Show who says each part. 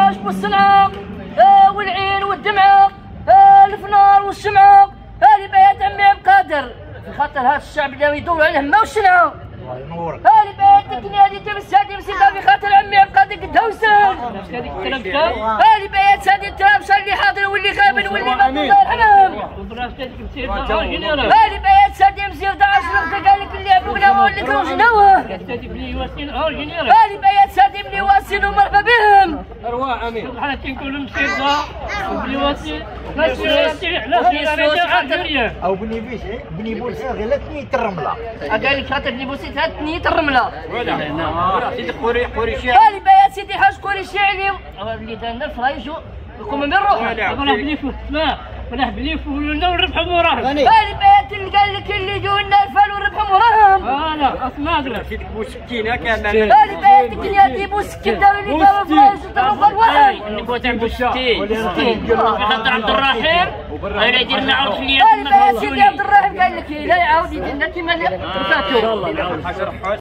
Speaker 1: الحاج والصنعاء والعين والدمعه الفنار والشمعه. هذه بيات عمي عبد القادر في خاطر هذا الشعب اللي يدور على الهمه والشنعه.
Speaker 2: الله ينورك.
Speaker 1: هذه بيات هذه جاب السادي مسيطه في خاطر عمي عبد القادر قد هوسن. هذه بيات سادي الترابشه اللي حاضر واللي غابن واللي مات الله يرحمهم. هذه بيات سادي مسير 11 نقطه قال لك اللي عبونا واللي كانوا شنوه. هذه بيات سادي بني واسين ومرحبا بهم.
Speaker 3: ارواح امين. سبحان الله تنقول مسير بني واسين لا
Speaker 2: او بني بيش بني بولسي غير ثنيه الرمله.
Speaker 1: قال لك خاطر بني بوسيت ثنيه الرمله.
Speaker 3: سيدي قريشي.
Speaker 1: هذه بيات سيدي حاج قريشي اللي دارنا الفرايجو يقوم من روحه.
Speaker 3: والله بليفو لا والله بليفو ونربحوا موراهم.
Speaker 1: هذه بيات اللي قال لك اللي يجوا لنا الفال ونربحوا موراهم.
Speaker 3: لا اسمع سيدي بوسكينه كان.
Speaker 1: هذه بيات اللي يجيبوا سكين داروا اللي داروا الفرايجو داروا الواحد.
Speaker 3: نبغى تنبو 60 خاطر عبد الرحيم غير يدير معه في
Speaker 1: هذه بيات سيدي عبد الرحيم قال لك لا يعاود يدير لنا كيما اللي فاتوا.